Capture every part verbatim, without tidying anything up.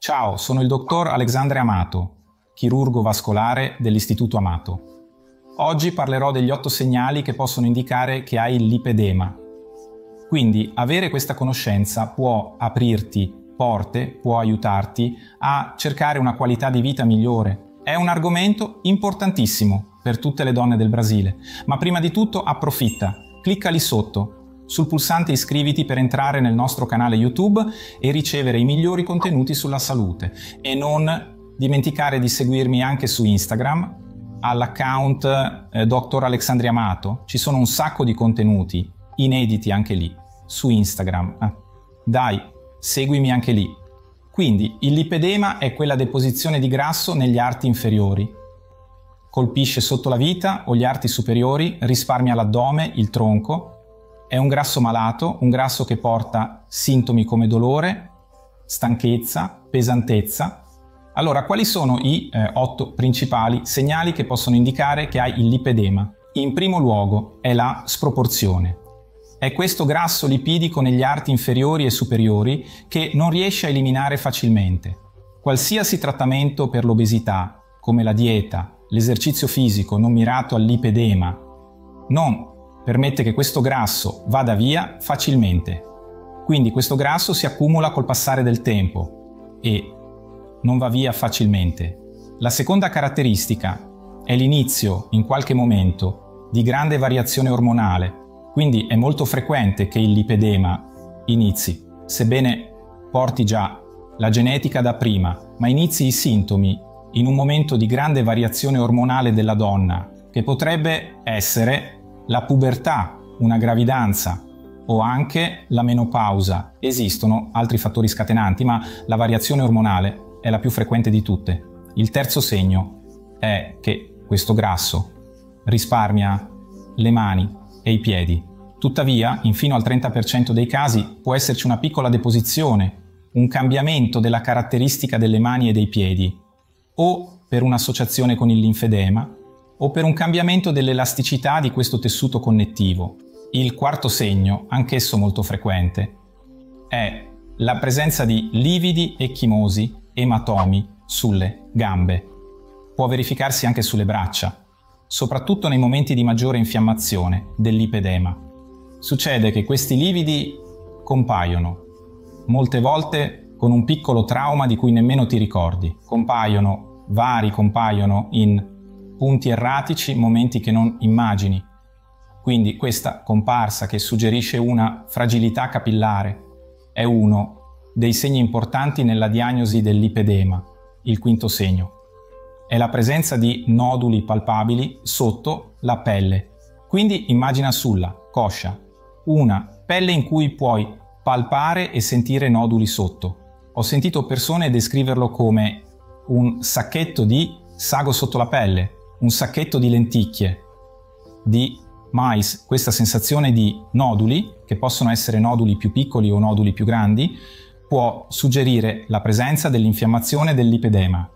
Ciao, sono il dottor Alexandre Amato, chirurgo vascolare dell'Istituto Amato. Oggi parlerò degli otto segnali che possono indicare che hai il lipedema. Quindi avere questa conoscenza può aprirti porte, può aiutarti a cercare una qualità di vita migliore. È un argomento importantissimo per tutte le donne del Brasile, ma prima di tutto approfitta, clicca lì sotto sul pulsante iscriviti per entrare nel nostro canale YouTube e ricevere i migliori contenuti sulla salute, e non dimenticare di seguirmi anche su Instagram all'account eh, dottor Alexandre Amato. Ci sono un sacco di contenuti inediti anche lì su Instagram. Eh, dai, seguimi anche lì. Quindi il lipedema è quella deposizione di grasso negli arti inferiori. Colpisce sotto la vita o gli arti superiori, risparmia l'addome, il tronco. È un grasso malato, un grasso che porta sintomi come dolore, stanchezza, pesantezza. Allora, quali sono i eh, otto principali segnali che possono indicare che hai il lipedema? In primo luogo è la sproporzione. È questo grasso lipidico negli arti inferiori e superiori che non riesce a eliminare facilmente. Qualsiasi trattamento per l'obesità, come la dieta, l'esercizio fisico non mirato al lipedema, non permette che questo grasso vada via facilmente. Quindi questo grasso si accumula col passare del tempo e non va via facilmente. La seconda caratteristica è l'inizio, in qualche momento, di grande variazione ormonale. Quindi è molto frequente che il lipedema inizi, sebbene porti già la genetica da prima, ma inizi i sintomi in un momento di grande variazione ormonale della donna, che potrebbe essere la pubertà, una gravidanza o anche la menopausa. Esistono altri fattori scatenanti, ma la variazione ormonale è la più frequente di tutte. Il terzo segno è che questo grasso risparmia le mani e i piedi. Tuttavia, in fino al trenta per cento dei casi può esserci una piccola deposizione, un cambiamento della caratteristica delle mani e dei piedi, o per un'associazione con il linfedema, o per un cambiamento dell'elasticità di questo tessuto connettivo. Il quarto segno, anch'esso molto frequente, è la presenza di lividi, ecchimosi, ematomi sulle gambe. Può verificarsi anche sulle braccia, soprattutto nei momenti di maggiore infiammazione del lipedema. Succede che questi lividi compaiono, molte volte con un piccolo trauma di cui nemmeno ti ricordi. Compaiono, vari compaiono in punti erratici, momenti che non immagini. Quindi questa comparsa, che suggerisce una fragilità capillare, è uno dei segni importanti nella diagnosi del lipedema. Il quinto segno è la presenza di noduli palpabili sotto la pelle. Quindi immagina sulla coscia una pelle in cui puoi palpare e sentire noduli sotto. Ho sentito persone descriverlo come un sacchetto di sago sotto la pelle, un sacchetto di lenticchie, di mais. Questa sensazione di noduli, che possono essere noduli più piccoli o noduli più grandi, può suggerire la presenza dell'infiammazione del lipedema.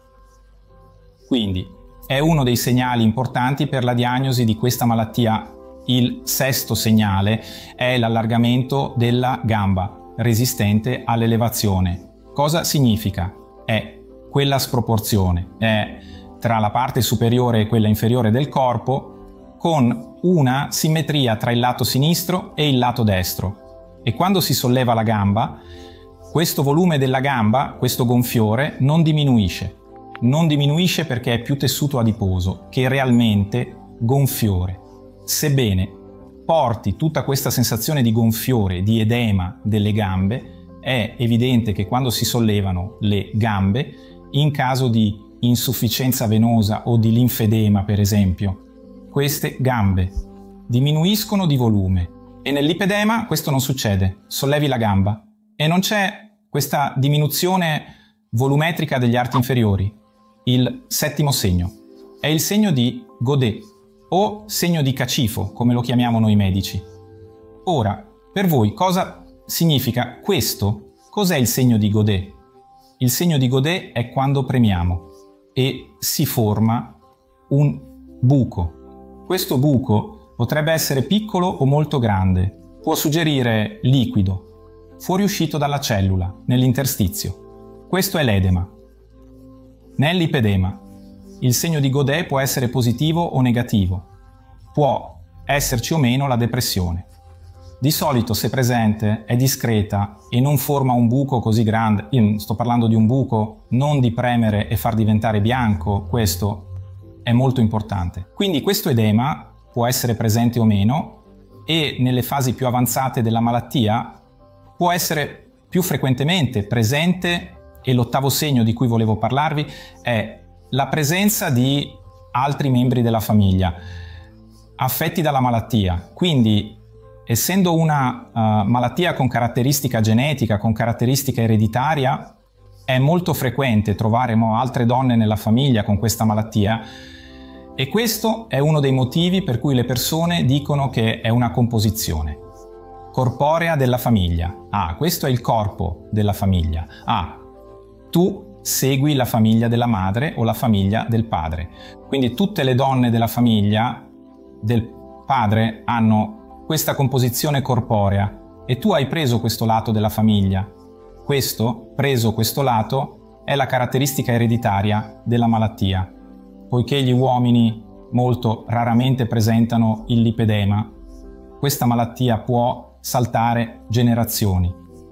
Quindi è uno dei segnali importanti per la diagnosi di questa malattia. Il sesto segnale è l'allargamento della gamba resistente all'elevazione. Cosa significa? È quella sproporzione, è tra la parte superiore e quella inferiore del corpo, con una simmetria tra il lato sinistro e il lato destro. E quando si solleva la gamba, questo volume della gamba, questo gonfiore, non diminuisce. Non diminuisce perché è più tessuto adiposo che realmente gonfiore. Sebbene porti tutta questa sensazione di gonfiore, di edema delle gambe, è evidente che quando si sollevano le gambe, in caso di insufficienza venosa o di linfedema, per esempio, queste gambe diminuiscono di volume, e nel lipedema questo non succede. Sollevi la gamba e non c'è questa diminuzione volumetrica degli arti inferiori. Il settimo segno è il segno di Godet o segno di Cacifo, come lo chiamiamo noi medici. Ora, per voi cosa significa questo? Cos'è il segno di Godet? Il segno di Godet è quando premiamo e si forma un buco. Questo buco potrebbe essere piccolo o molto grande, può suggerire liquido, fuoriuscito dalla cellula, nell'interstizio. Questo è l'edema. Nell'ipedema, il segno di Godet può essere positivo o negativo. Può esserci o meno la depressione. Di solito, se presente, è discreta e non forma un buco così grande. Io sto parlando di un buco, non di premere e far diventare bianco, questo è molto importante. Quindi questo edema può essere presente o meno e nelle fasi più avanzate della malattia può essere più frequentemente presente, e l'ottavo segno di cui volevo parlarvi è la presenza di altri membri della famiglia affetti dalla malattia. Quindi, essendo una uh, malattia con caratteristica genetica, con caratteristica ereditaria, è molto frequente trovare altre donne nella famiglia con questa malattia, e questo è uno dei motivi per cui le persone dicono che è una composizione corporea della famiglia. Ah, questo è il corpo della famiglia. Ah, tu segui la famiglia della madre o la famiglia del padre. Quindi tutte le donne della famiglia del padre hanno questa composizione corporea e tu hai preso questo lato della famiglia. Questo, preso questo lato, è la caratteristica ereditaria della malattia. Poiché gli uomini molto raramente presentano il lipedema, questa malattia può saltare generazioni.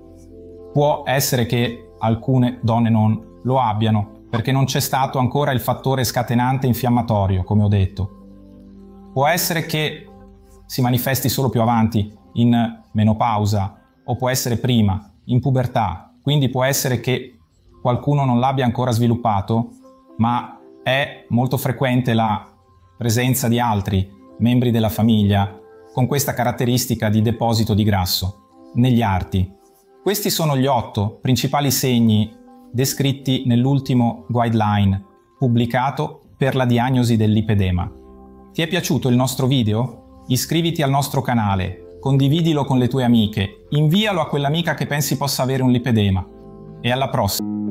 Può essere che alcune donne non lo abbiano, perché non c'è stato ancora il fattore scatenante infiammatorio, come ho detto. Può essere che si manifesti solo più avanti, in menopausa, o può essere prima, in pubertà. Quindi può essere che qualcuno non l'abbia ancora sviluppato, ma è molto frequente la presenza di altri membri della famiglia con questa caratteristica di deposito di grasso negli arti. Questi sono gli otto principali segni descritti nell'ultimo guideline pubblicato per la diagnosi del lipedema. Ti è piaciuto il nostro video? Iscriviti al nostro canale, condividilo con le tue amiche, invialo a quell'amica che pensi possa avere un lipedema. E alla prossima!